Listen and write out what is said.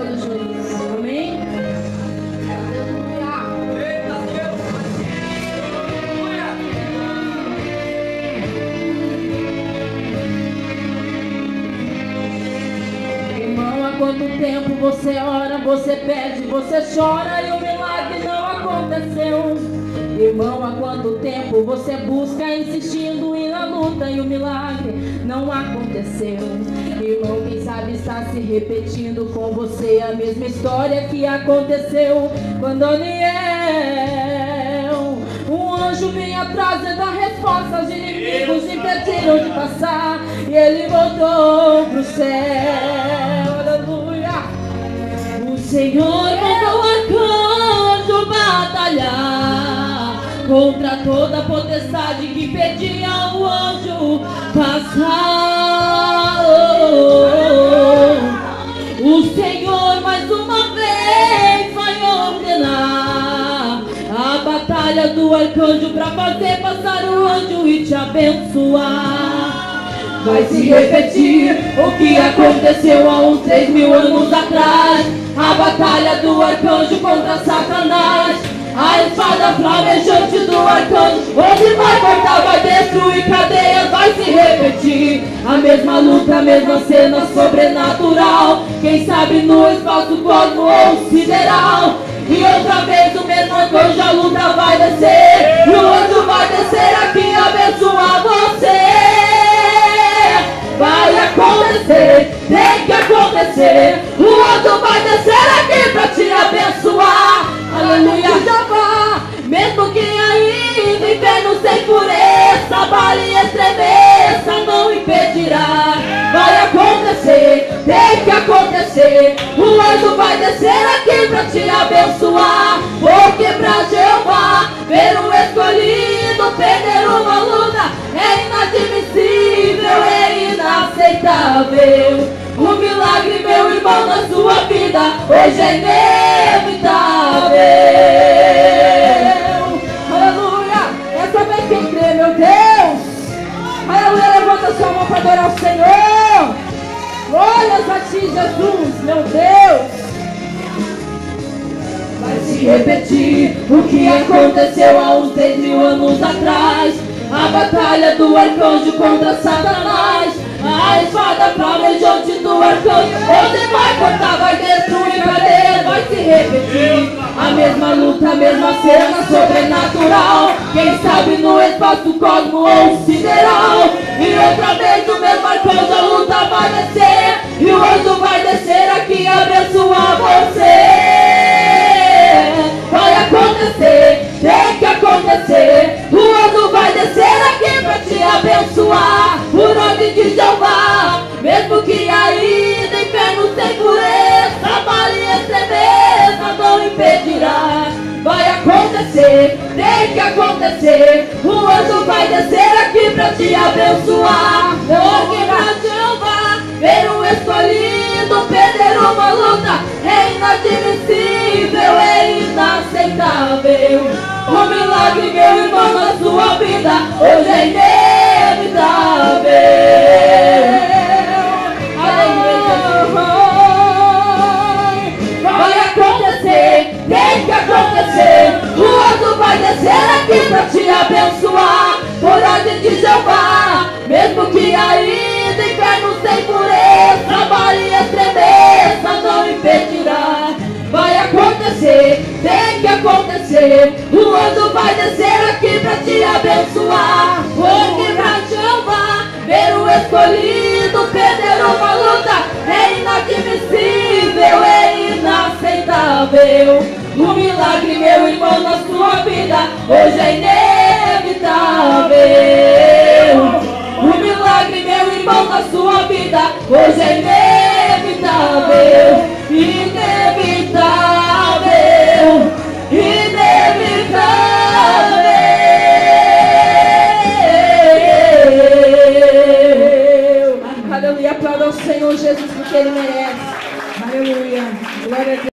todo juízo. Amém? Irmão, há quanto tempo você ora, você pede, você chora e o milagre não aconteceu? Irmão, há quanto tempo você busca insistindo e na luta e o milagre não aconteceu? Irmão, quem sabe está se repetindo com você a mesma história que aconteceu quando Daniel, um anjo vinha trazendo a resposta, os inimigos impediram de passar e ele voltou pro céu. Aleluia! O Senhor mandou o arcanjo batalhar contra toda a potestade que impedia o anjo passar. O Senhor mais uma vez vai ordenar a batalha do arcanjo para fazer passar o anjo e te abençoar. Vai se repetir o que aconteceu há uns 3.000 anos atrás, a batalha do arcanjo contra Satanás. A espada flamejante do arcanjo, onde vai cortar, vai destruir cadeias, vai se repetir a mesma luta, a mesma cena sobrenatural. Quem sabe no espaço cosmo ou sideral. E outra vez o mesmo arcanjo, a luta vai descer, e o anjo vai descer aqui abençoar você. Vai acontecer, tem que acontecer, o anjo vai descer aqui pra te abençoar. Aleluia, Jeová, mesmo que ainda o inferno sem pureza, vale e estremeça, não impedirá. Vai acontecer, tem que acontecer, o anjo vai descer aqui pra te abençoar. Porque pra Jeová, ver um escolhido perder uma luta é inadmissível, é inaceitável. O milagre, meu irmão, na sua vida hoje é inevitável. Aleluia! Essa vez quem crê, meu Deus. Aleluia, levanta sua mão para adorar o Senhor. Olha a ti, Jesus, meu Deus. Vai se repetir o que aconteceu há uns 3.000 anos atrás, a batalha do arcanjo contra Satanás. A espada flamejante do arcanjo, onde vai cortar, vai destruir cadeias, vai se repetir a mesma luta, a mesma cena sobrenatural. Quem sabe no espaço cosmo ou sideral. E outra vez o mesmo arcanjo, a luta vai descer, e o anjo vai descer aqui abençoar você. Vai acontecer, tem que acontecer, o anjo vai descer aqui pra te abençoar. O nome de Jeová, mesmo que ainda inferno sem pureza, vale e estremeça, não impedirá. Vai acontecer, tem que acontecer, o anjo vai descer aqui pra te abençoar. Porque pra Jeová, ver um escolhido perder uma luta é inadmissível, é inaceitável. O milagre, meu irmão, na sua vida hoje é inevitável. Vai acontecer, tem que acontecer, o anjo vai descer aqui pra te abençoar. Por ordem de Jeová, mesmo que ainda inferno sem pureza, vale e estremeça, não impedirá. Vai acontecer, tem que acontecer, o anjo vai descer aqui pra te abençoar. Porque pra Jeová, ver o escolhido perder uma luta é inadmissível, é inaceitável.